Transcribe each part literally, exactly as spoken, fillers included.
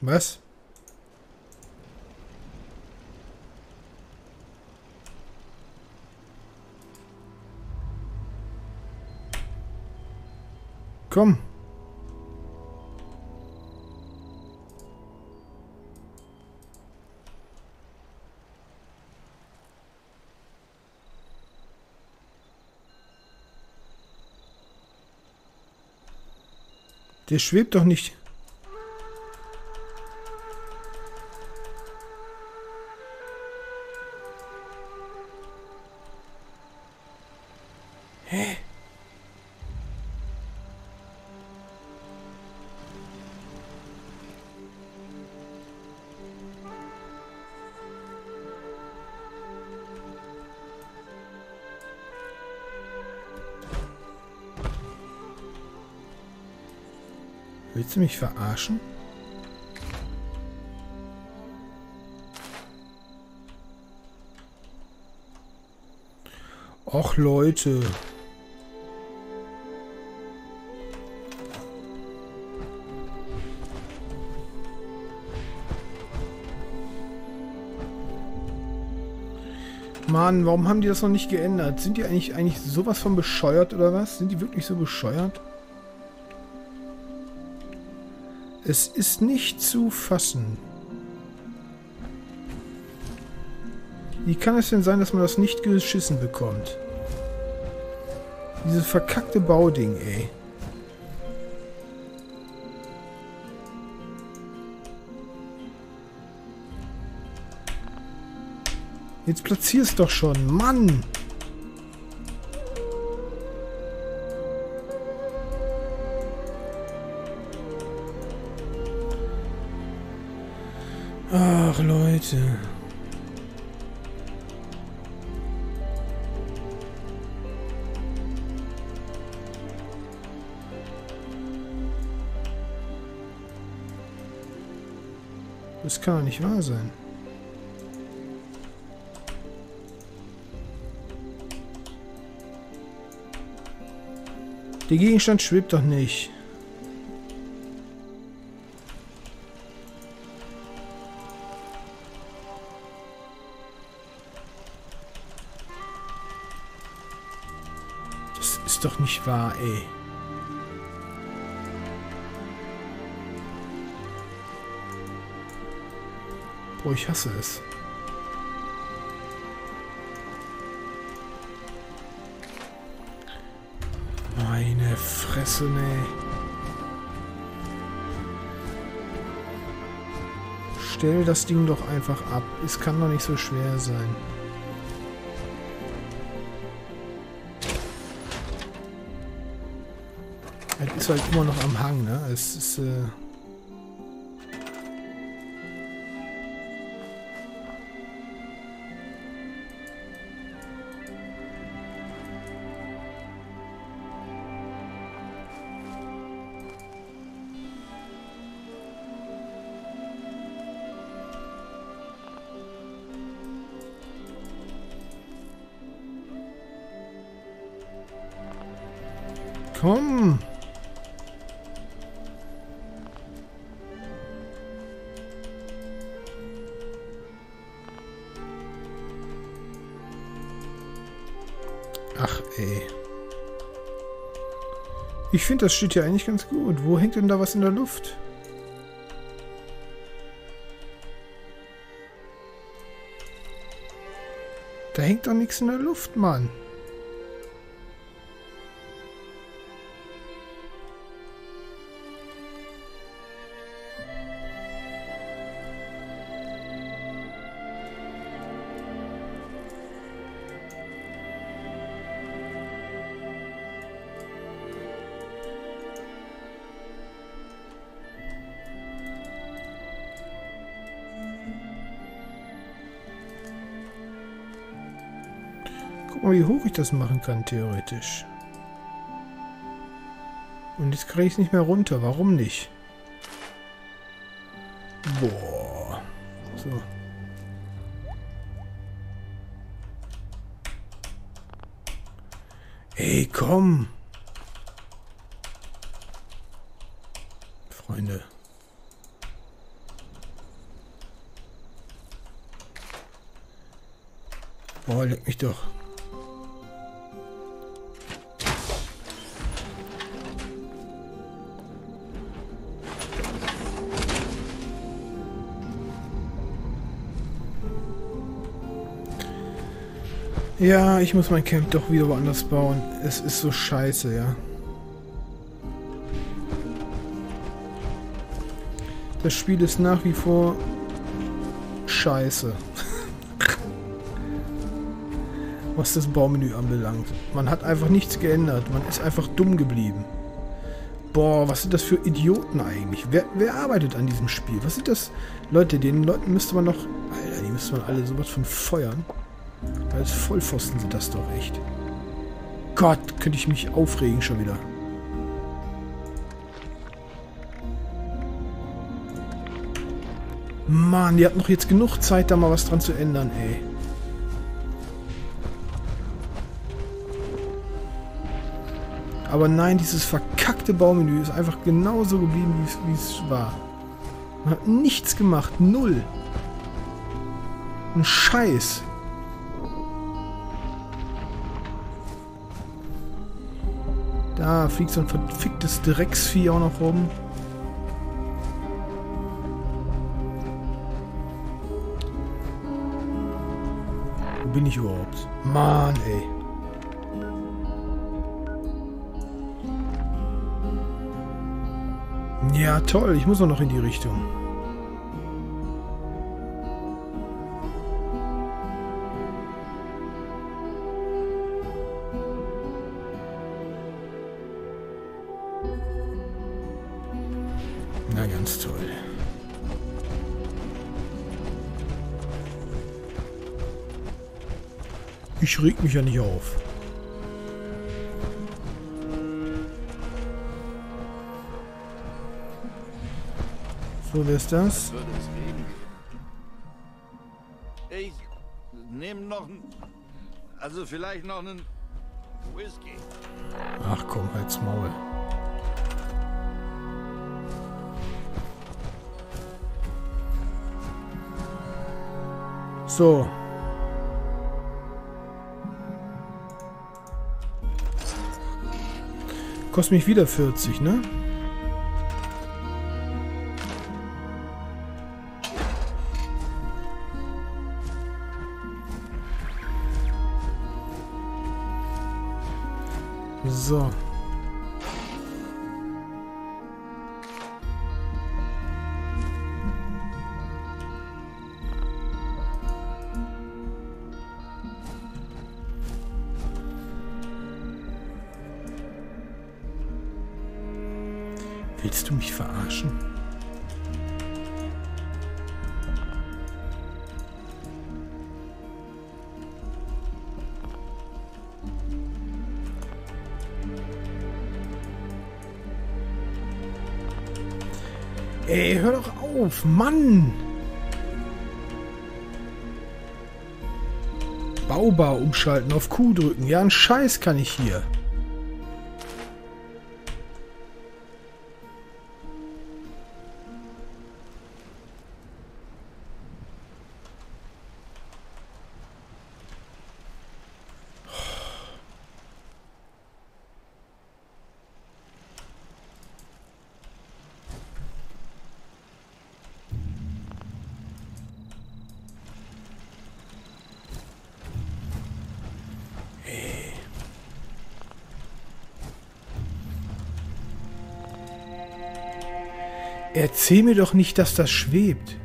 Was? Komm. Der schwebt doch nicht. Hä? Willst du mich verarschen? Och Leute. Mann, warum haben die das noch nicht geändert? Sind die eigentlich, eigentlich sowas von bescheuert oder was? Sind die wirklich so bescheuert? Es ist nicht zu fassen. Wie kann es denn sein, dass man das nicht geschissen bekommt? Dieses verkackte Bauding, ey. Jetzt platzier's doch schon, Mann! Ach, Leute. Das kann doch nicht wahr sein. Der Gegenstand schwebt doch nicht. Das ist doch nicht wahr, ey. Boah, ich hasse es. Meine Fresse, ne. Stell das Ding doch einfach ab. Es kann doch nicht so schwer sein. Es ist halt immer noch am Hang, ne? Es ist, äh... Komm! Ach, ey. Ich finde, das steht ja eigentlich ganz gut. Wo hängt denn da was in der Luft? Da hängt doch nichts in der Luft, Mann. Guck mal, wie hoch ich das machen kann, theoretisch. Und jetzt kriege ich es nicht mehr runter. Warum nicht? Boah. So. Ey, komm. Freunde. Oh, leck mich doch. Ja, ich muss mein Camp doch wieder woanders bauen. Es ist so scheiße, ja. Das Spiel ist nach wie vor scheiße. Was das Baumenü anbelangt. Man hat einfach nichts geändert. Man ist einfach dumm geblieben. Boah, was sind das für Idioten eigentlich? Wer, wer arbeitet an diesem Spiel? Was sind das? Leute, den Leuten müsste man noch... Alter, die müsste man alle sowas von feuern. Als Vollpfosten sind das doch echt. Gott, könnte ich mich aufregen schon wieder. Mann, die hat noch jetzt genug Zeit, da mal was dran zu ändern, ey. Aber nein, dieses verkackte Baumenü ist einfach genauso geblieben, wie es war. Man hat nichts gemacht. Null. Ein Scheiß. Da fliegt so ein verficktes Drecksvieh auch noch rum. Wo bin ich überhaupt? Mann, ey. Ja, toll. Ich muss auch noch in die Richtung. Na, ganz toll. Ich reg mich ja nicht auf. So, wer ist das? Ich nehme noch ein... Also vielleicht noch einen Whisky. Ach komm, halt's Maul. So. Kostet mich wieder vierzig, ne? So. Willst du mich verarschen? Ey, hör doch auf, Mann! Baubar umschalten, auf Q drücken. Ja, einen Scheiß kann ich hier. Erzähl mir doch nicht, dass das schwebt.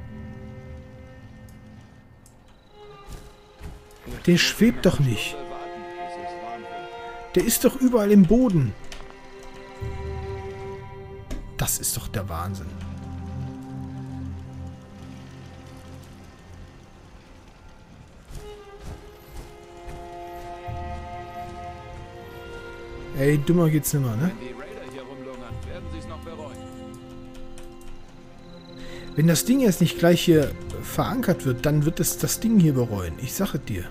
Der schwebt doch nicht. Der ist doch überall im Boden. Das ist doch der Wahnsinn. Ey, dümmer geht's nimmer, ne? Wenn das Ding jetzt nicht gleich hier verankert wird, dann wird es das Ding hier bereuen. Ich sage dir.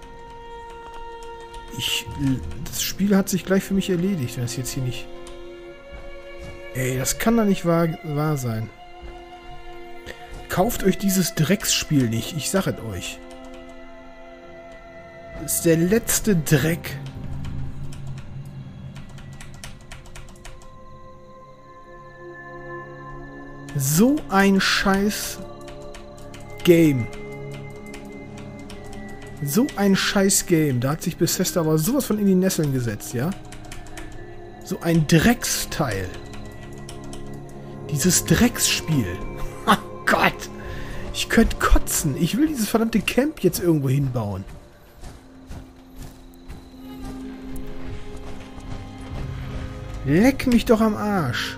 Ich, das Spiel hat sich gleich für mich erledigt, wenn es jetzt hier nicht... Ey, das kann doch nicht wahr, wahr sein. Kauft euch dieses Drecksspiel nicht. Ich sage es euch. Das ist der letzte Dreck. So ein scheiß Game. So ein scheiß Game. Da hat sich Bethesda aber sowas von in die Nesseln gesetzt, ja? So ein Drecksteil. Dieses Drecksspiel. Oh Gott. Ich könnte kotzen. Ich will dieses verdammte Camp jetzt irgendwo hinbauen. Leck mich doch am Arsch.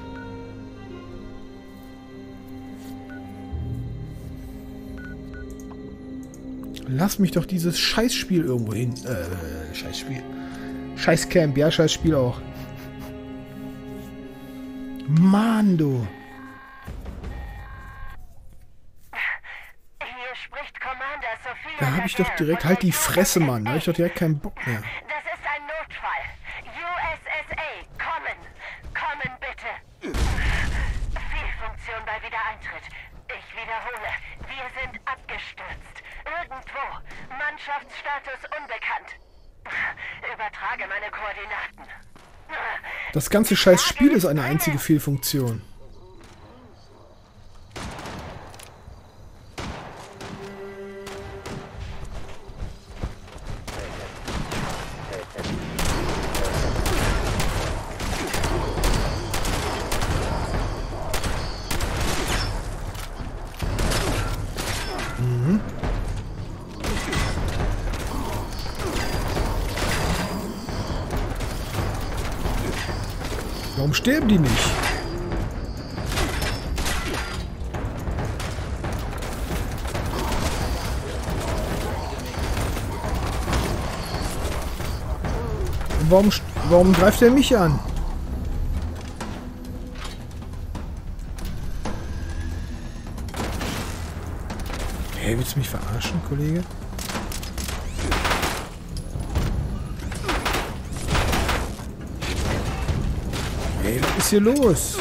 Lass mich doch dieses Scheißspiel irgendwo hin. Äh, Scheißspiel. Scheißcamp, ja, Scheißspiel auch. Mann, du. Hier spricht Commander Sophia. Da habe ich doch direkt halt die Fresse, Mann. Da habe ich doch direkt keinen Bock mehr. Das ist ein Notfall. U S S A, kommen. Kommen bitte. Fehlfunktion bei Wiedereintritt. Ich wiederhole, wir sind abgestürzt. Irgendwo. Mannschaftsstatus unbekannt. Übertrage meine Koordinaten. Das ganze scheiß Spiel ist eine einzige Fehlfunktion. Warum sterben die nicht? Und warum, warum greift er mich an? Hey, willst du mich verarschen, Kollege? Ey, was ist hier los?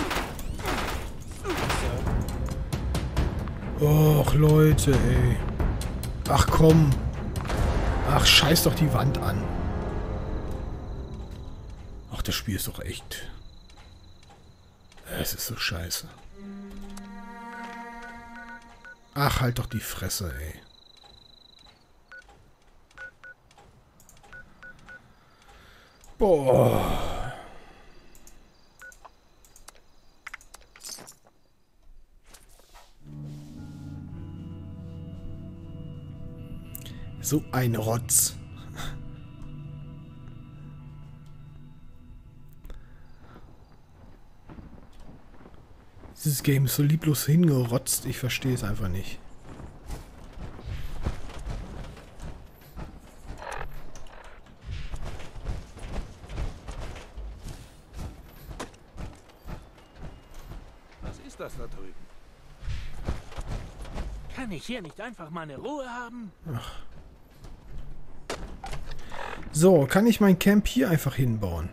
Och, Leute, ey. Ach, komm. Ach, scheiß doch die Wand an. Ach, das Spiel ist doch echt... Es ist so scheiße. Ach, halt doch die Fresse, ey. Boah. So ein Rotz. Dieses Game ist so lieblos hingerotzt, ich verstehe es einfach nicht. Was ist das da drüben? Kann ich hier nicht einfach mal eine Ruhe haben? Ach. So, kann ich mein Camp hier einfach hinbauen?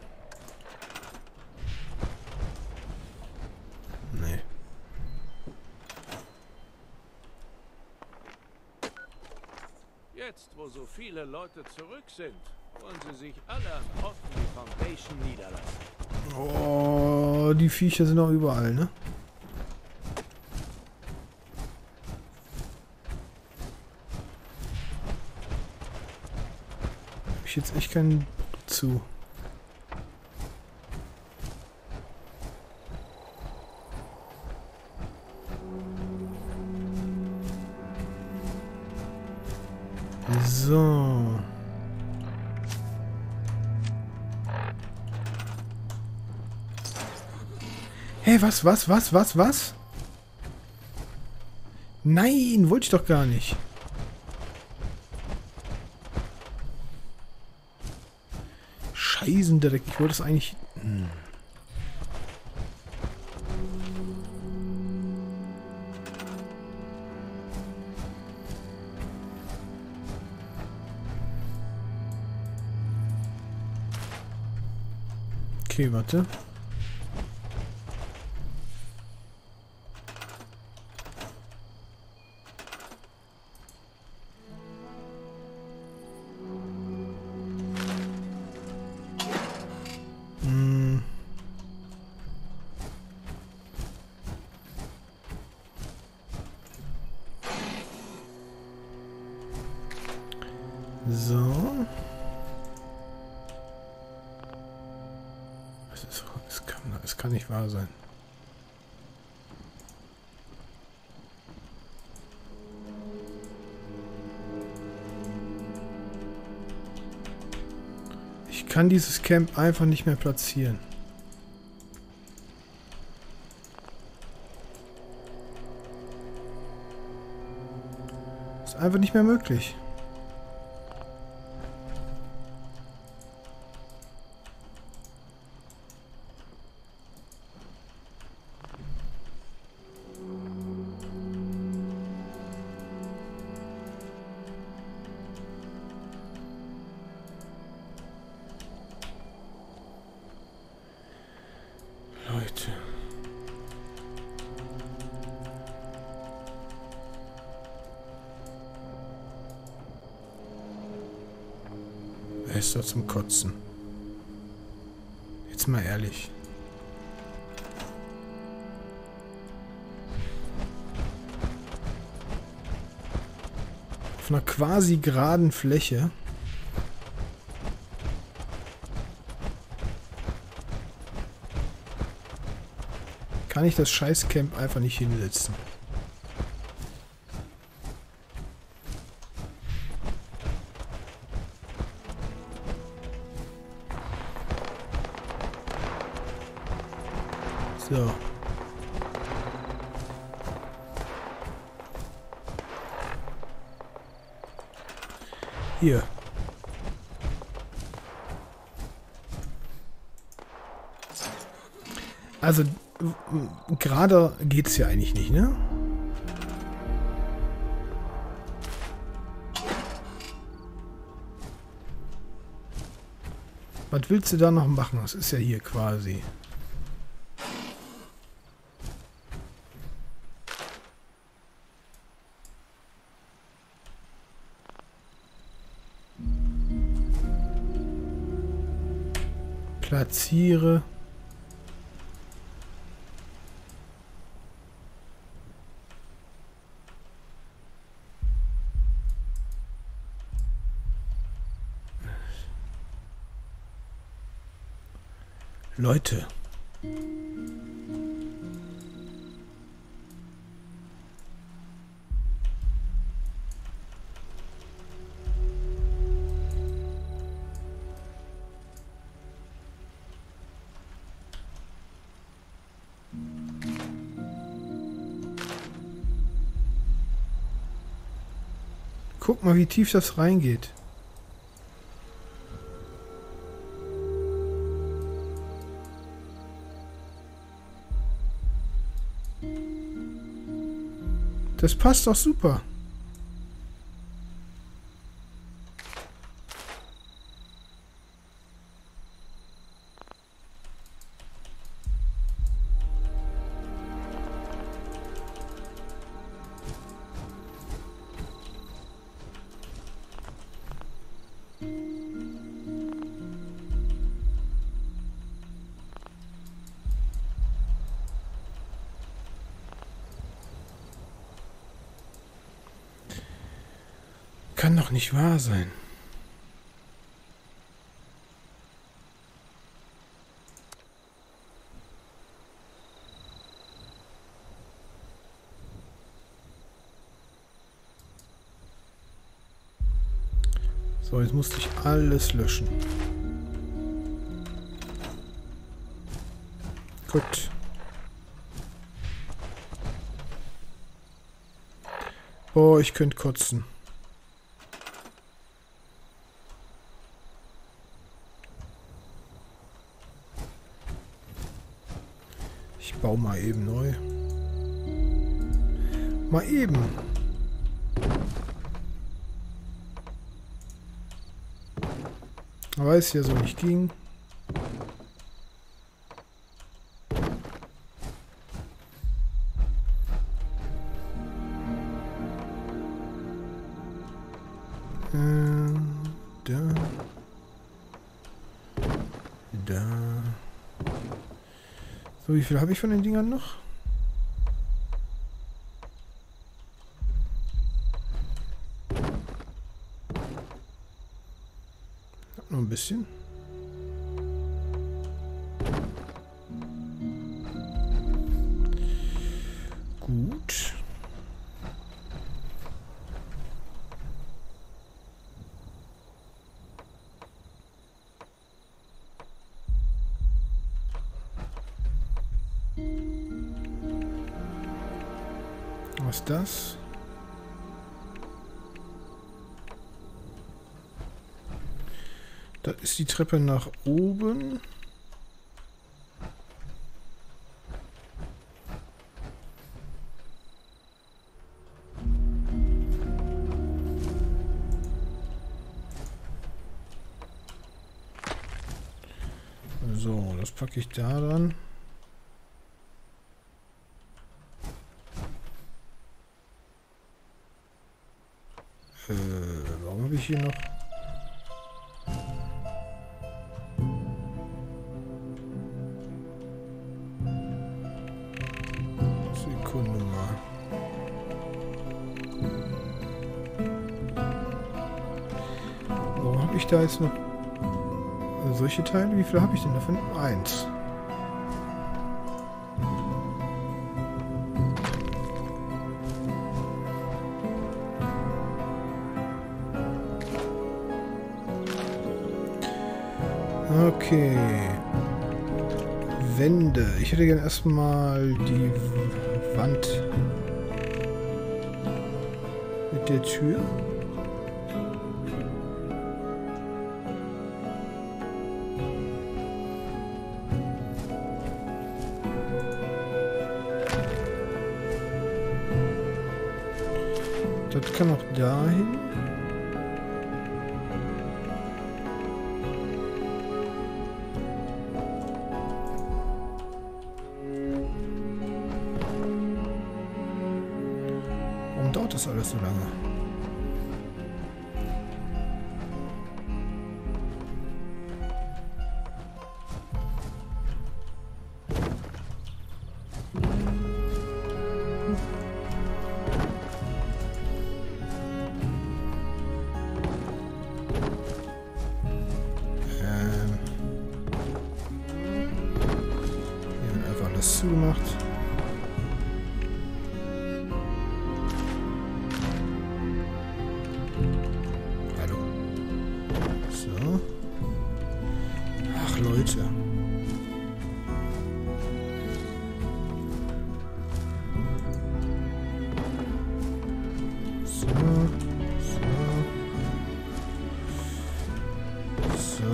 Nee. Jetzt, wo so viele Leute zurück sind, wollen sie sich alle an Orten wie Foundation niederlassen. Oh, die Viecher sind auch überall, ne? Hab ich jetzt echt keinen Bock zu. So. Hey, was, was, was, was, was? Nein, wollte ich doch gar nicht. Scheißendreck, ich wollte es eigentlich... Hm. Okay, warte. Es, ist, es, kann, es kann nicht wahr sein. Ich kann dieses Camp einfach nicht mehr platzieren. Ist einfach nicht mehr möglich. Leute. Er ist doch zum Kotzen. Jetzt mal ehrlich. Auf einer quasi geraden Fläche. Kann ich das Scheißcamp einfach nicht hinsetzen. So. Hier. Also gerade geht's ja eigentlich nicht, ne? Was willst du da noch machen? Das ist ja hier quasi. Platziere. Leute. Guck mal, wie tief das reingeht. Das passt doch super. Kann doch nicht wahr sein. So, jetzt musste ich alles löschen. Gut. Boah, ich könnte kotzen. Ich baue mal eben neu. Mal eben. Weil es ja so nicht ging. Äh, da. Da. So, wie viel habe ich von den Dingern noch? Noch ein bisschen. Was ist das? Das ist die Treppe nach oben. So, das packe ich da dran. Äh, warum habe ich hier noch... Sekunde mal. Warum habe ich da jetzt noch solche Teile? Wie viele habe ich denn davon? Eins. Okay. Wände. Ich hätte gerne erstmal die Wand mit der Tür. Das kann auch dahin. Warum dauert das alles so lange? Zugemacht. Hallo. So. Ach Leute. So. So. So.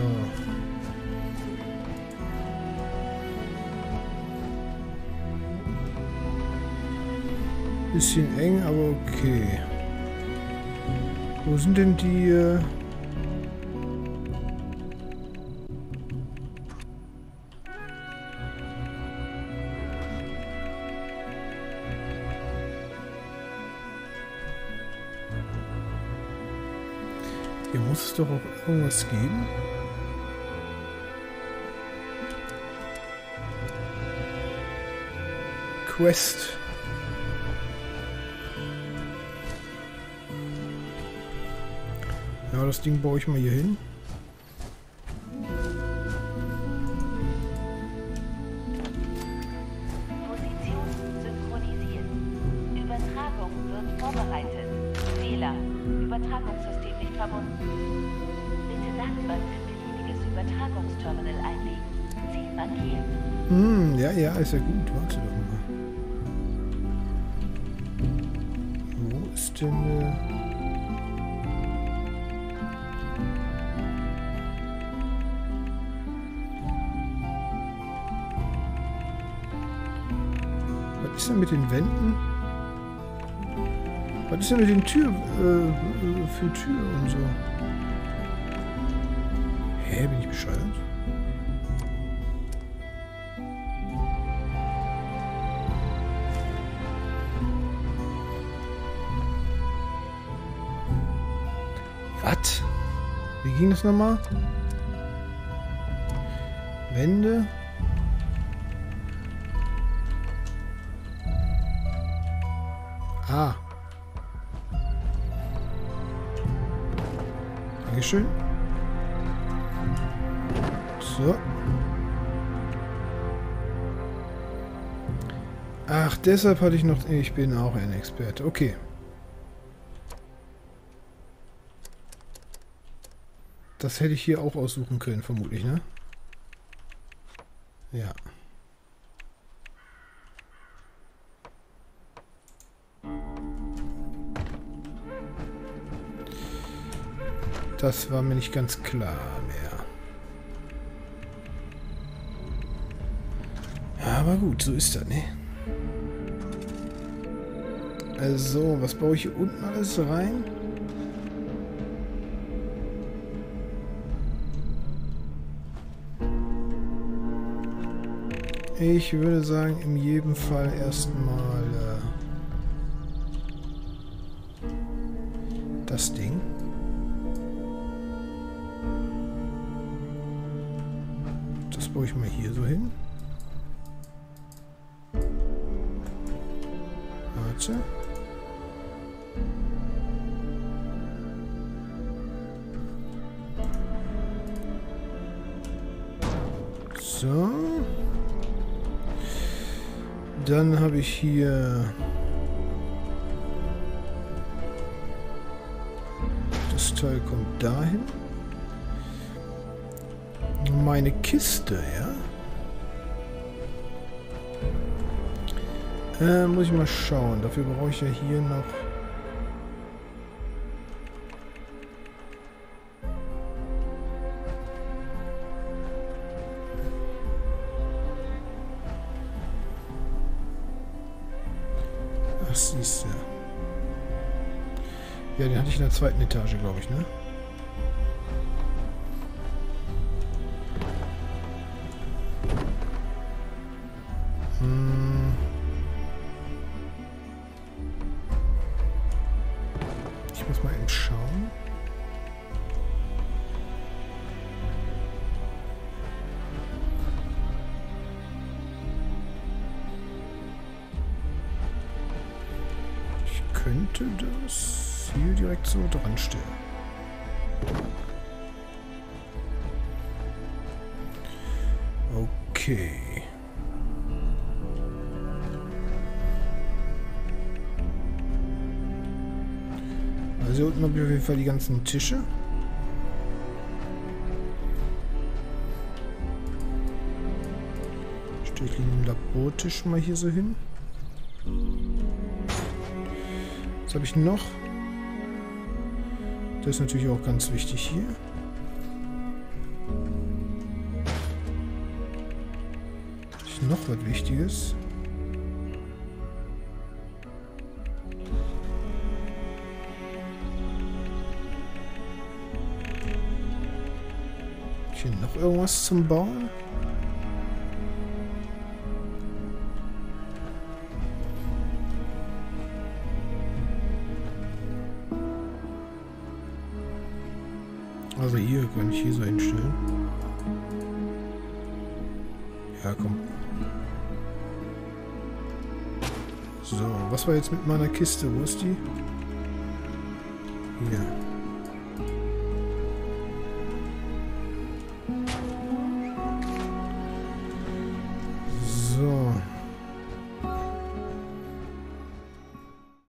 Bisschen eng, aber okay. Wo sind denn die... Äh Hier muss es doch auch irgendwas geben. Quest. Ja, das Ding baue ich mal hier hin. Position synchronisiert. Übertragung wird vorbereitet. Fehler. Übertragungssystem nicht verbunden. Bitte Datenbank für beliebiges Übertragungsterminal einlegen. Ziel markiert. Hm, ja, ja, ist ja gut. Warte doch mal. Wo ist denn... Äh Was ist denn mit den Wänden? Was ist denn mit den Türen äh, für Tür und so? Hä, bin ich bescheuert? Was? Wie ging das nochmal? Wände? Ah. Dankeschön. So. Ach, deshalb hatte ich noch... Ich bin auch ein Experte. Okay. Das hätte ich hier auch aussuchen können, vermutlich, ne? Ja. Das war mir nicht ganz klar mehr. Aber gut, so ist das, ne? Also, was baue ich hier unten alles rein? Ich würde sagen, in jedem Fall erstmal äh, das Ding. Das baue ich mal hier so hin. Warte. So. Dann habe ich hier das Teil kommt dahin. Meine Kiste, ja. Äh, muss ich mal schauen. Dafür brauche ich ja hier noch ach, siehst du. Ja, den hatte ich in der zweiten Etage, glaube ich, ne? Hm. Ich muss mal eben schauen. Könnte das hier direkt so dran stehen. Okay. Also hier unten habe ich auf jeden Fall die ganzen Tische. Stelle ich den Labortisch mal hier so hin. Was habe ich noch? Das ist natürlich auch ganz wichtig hier. Habe ich noch was Wichtiges? Habe ich hier noch irgendwas zum Bauen? Also hier kann ich hier so hinstellen. Ja, komm. So, was war jetzt mit meiner Kiste? Wo ist die? Hier.